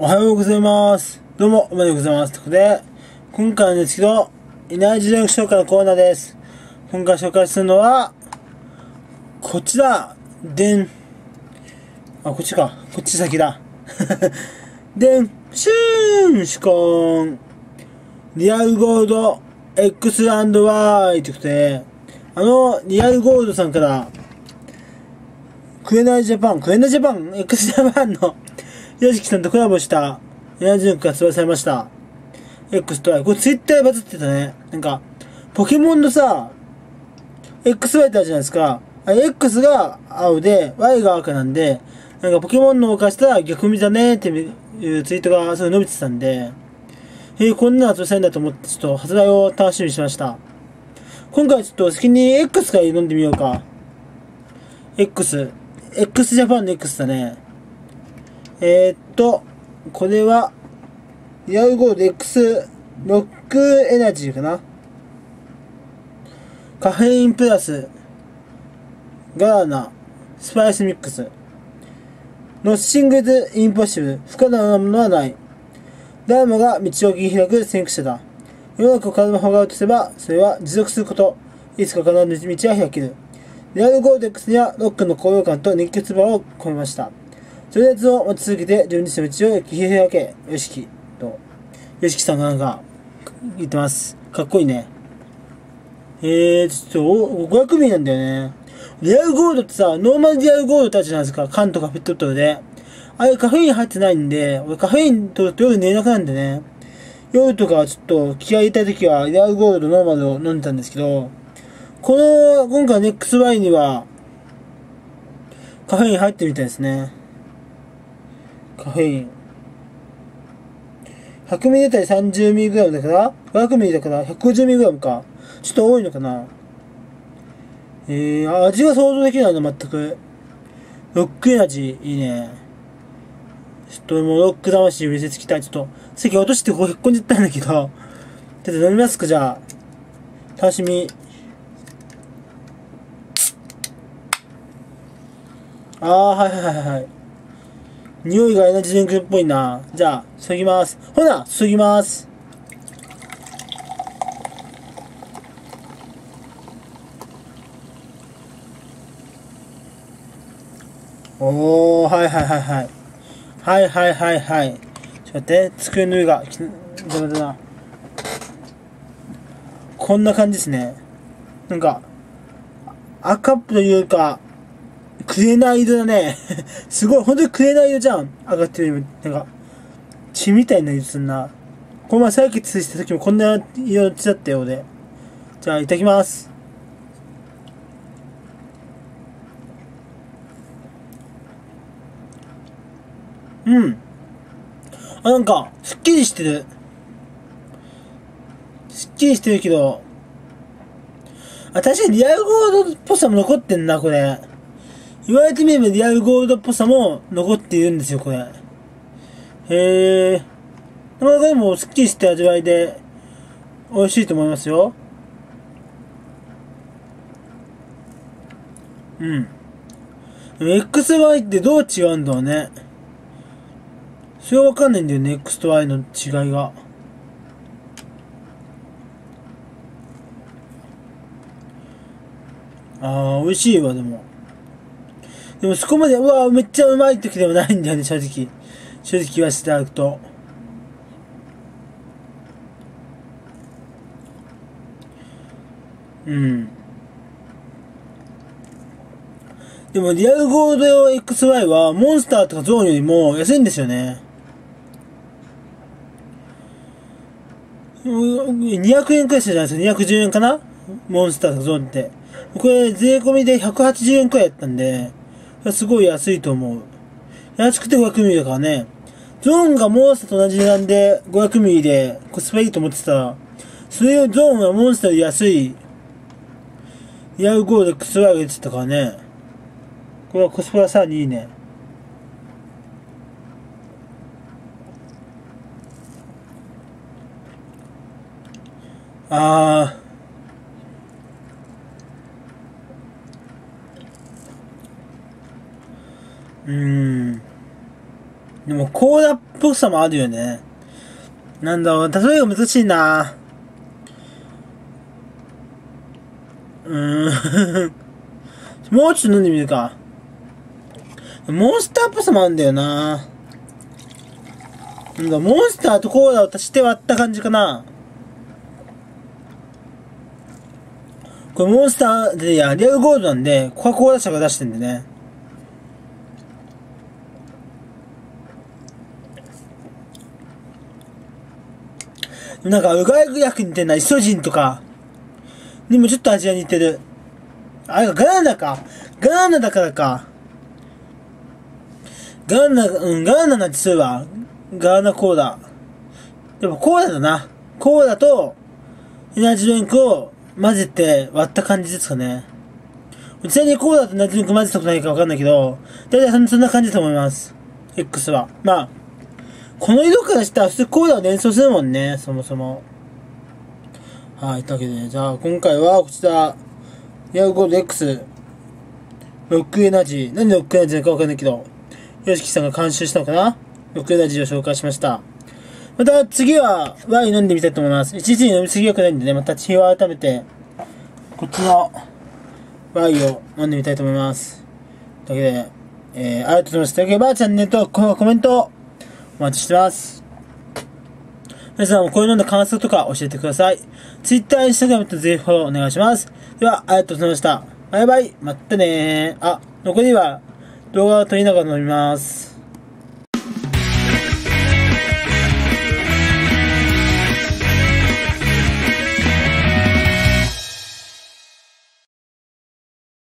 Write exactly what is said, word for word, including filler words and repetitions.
おはようございます。どうも、おはようございます。ということで、今回なんですけど、いない自動紹介のコーナーです。今回紹介するのは、こちら、でん。あ、こっちか。こっち先だ。でん、シューンシュコーン。リアルゴールド X& Y ということで、あの、リアルゴールドさんから、クエナイジャパン、クエナイジャパン X ジャパンのヨシキさんとコラボしたエナジードリンクが発売されました。X と Y。これツイッターでバズってたね。なんか、ポケモンのさ、エックスワイ ってあるじゃないですか。あれ X が青で、Y が赤なんで、なんかポケモンのを犯したら逆見だねっていうツイートがすごい伸びてたんで、へえ、こんなの発売されるんだと思って、ちょっと発売を楽しみにしました。今回ちょっと先に X から飲んでみようか。X。X ジャパンの X だね。えー、っと、これは、リアルゴールド X ロックエナジーかな。カフェインプラス、ガーナ、スパイスミックス。ノッシングズインポッシブル。不可能なものはない。ダーマが道を切り開く先駆者だ。世の中を体の方がうとせば、それは持続すること。いつか必ず道は開ける。リアルゴールド X にはロックの高揚感と熱血場を込めました。とりあえずを待ち続けて、自分自身の道を切り開け、よしき。と、よしきさんがなんか、言ってます。かっこいいね。えー、ちょっと、ごひゃくミリなんだよね。リアルゴールドってさ、ノーマルリアルゴールドってあるじゃないですか。缶とかペットボトルで。あれカフェイン入ってないんで、俺カフェイン取ると夜寝れなくなるんでね。夜とかちょっと気合い入れたい時はリアルゴールドノーマルを飲んでたんですけど、この、今回の エックスワイ には、カフェイン入ってるみたいですね。カフェイン。ひゃくミリリットル さんじゅうミリグラム だから、ごひゃくミリリットル だから ひゃくごじゅうミリグラム か。ちょっと多いのかな。えー、味が想像できないな、全く。ロックエナジー、いいね。ちょっともうロック魂を見せつけたい。ちょっと、席落としてこうへっこんじゃったんだけど。ちょっと飲みますか、じゃあ。楽しみ。あー、はいはいはいはい。匂いがエナジードリンクっぽいな。じゃあ、注ぎます。ほな、注ぎます。おー、はいはいはいはい。はいはいはいはい。ちょっと待って、机の上が、邪魔だな。こんな感じですね。なんか、赤というか、クレナイ色だね。すごい、ほんとにクレナイ色じゃん。赤っていうよりも、なんか、血みたいな色すんな。この前採血した時もこんな色血だったようで。じゃあ、いただきます。うん。あ、なんか、すっきりしてる。すっきりしてるけど、あ、確かにリアルゴールドっぽさも残ってんな、これ。言われてみればリアルゴールドっぽさも残っているんですよ、これ。へえ。なかなかでも、すっきりした味わいで、美味しいと思いますよ。うん。エックスワイ ってどう違うんだろうね。それはわかんないんだよね、X と Y の違いが。ああ、美味しいわ、でも。でもそこまで、うわめっちゃうまい時でもないんだよね、正直。正直言わせていただくと。うん。でも、リアルゴールド用 エックスワイ は、モンスターとかゾーンよりも安いんですよね。にひゃくえんくらいするじゃないですか。にひゃくじゅうえんかなモンスターとかゾーンって。これ、税込みでひゃくはちじゅうえんくらいやったんで、すごい安いと思う。安くてごひゃくミリだからね。ゾーンがモンスターと同じ値段でごひゃくミリでコスパいいと思ってたら、それをゾーンはモンスターより安い、リアルゴールド エックスワイ が出てたからね。これはコスパさらにいいね。あー。うーん。 でもコーラっぽさもあるよね。なんだろう、例えが難しいな。うーん。もうちょっと飲んでみるか。モンスターっぽさもあるんだよな。なんだ、モンスターとコーラを足して割った感じかな。これモンスターで、いや、リアルゴールドなんで、コカ・コーラ社が出してんでね。なんか、うがい薬に似てんな、イソジンとか。にもちょっと味が似てる。あれがガラナか。ガラナだからか。ガラナ、うん、ガラナなんてするわ。ガラナコーラ。でもコーラだな。コーラとエナジードリンクを混ぜて割った感じですかね。ちなみにコーラとエナジードリンク混ぜたことないかわかんないけど、だいたいそんな感じだと思います。X は。まあ、この色からしたら普通コーラを連想するもんね、そもそも。はい、というわけで、ね、じゃあ今回はこちら、リアルゴールド X、ロックエナジー、何でロックエナジーなのかわかんないけど、ヨシキさんが監修したのかな、ロックエナジーを紹介しました。また次はワイン飲んでみたいと思います。一日に飲みすぎよくないんでね、また日を改めて、こっちのワインを飲んでみたいと思います。というわけで、えー、ありがとうございました。よければチャンネルとコメントお待ちしてます。皆さんもこういうのの感想とか教えてください。Twitter、Instagram とぜひフォローお願いします。では、ありがとうございました。バイバイ、またねー。あ、残りは動画を撮りながら飲みます。